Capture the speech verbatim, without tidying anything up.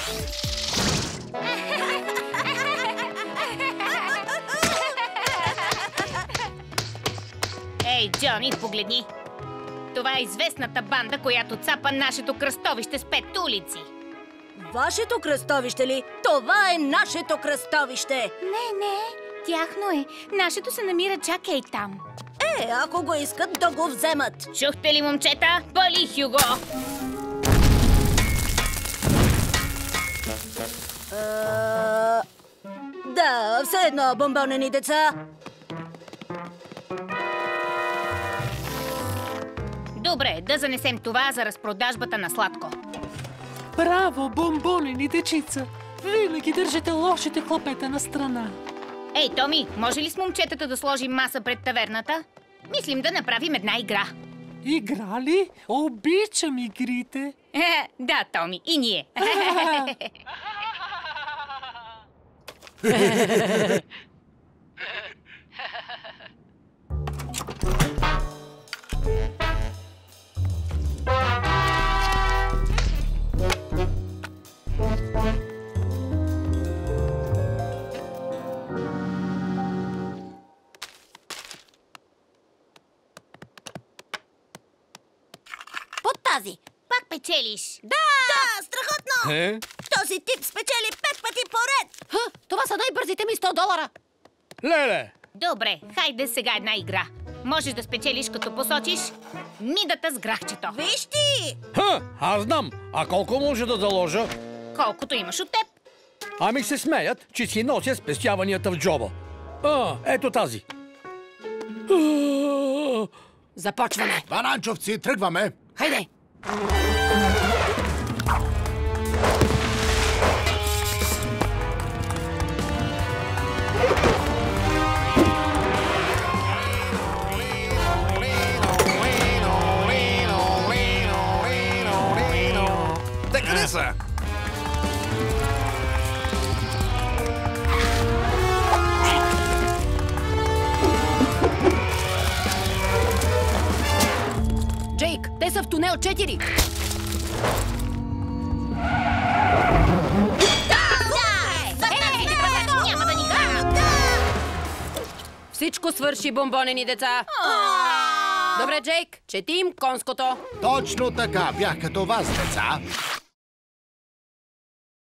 Ей, Джони, погледни! Това е известната банда, която цапа нашето кръстовище с пет улици. Вашето кръстовище ли? Това е нашето кръстовище! Не, не, тяхно е. Нашето се намира чак ей там. Е, ако го искат, да го вземат. Чухте ли, момчета? Пали, Хюго! А... Да, все едно, бомбонени деца. Добре, да занесем това за разпродажбата на сладко. Браво, бомбонени дечица! Винаги държите лошите хлапета на страна. Ей, Томи, може ли с момчетата да сложим маса пред таверната? Мислим да направим една игра. Игра ли? Обичам игрите. Е, да, Томи, и ние. Под тази. Пак печелиш. Да! Да, страхотно! Е? Този тип спечели пет пъти поред! Ха, това са най-бързите ми сто долара. Леле! Добре, хайде сега една игра. Можеш да спечелиш, като посочиш мидата с грахчето. Виж ти! Ха, аз знам. А колко може да заложа? Колкото имаш от теб. Ами се смеят, че си нося спестяванията в джоба. А, ето тази. А, Започваме. Бананчовци, тръгваме. Хайде. Те къде са? Джейк, те са в тунел четири. Няма да ни хранат. Всичко свърши, бомбонени деца. Добре, Джейк, чети им конското. Точно така, бях като вас, деца.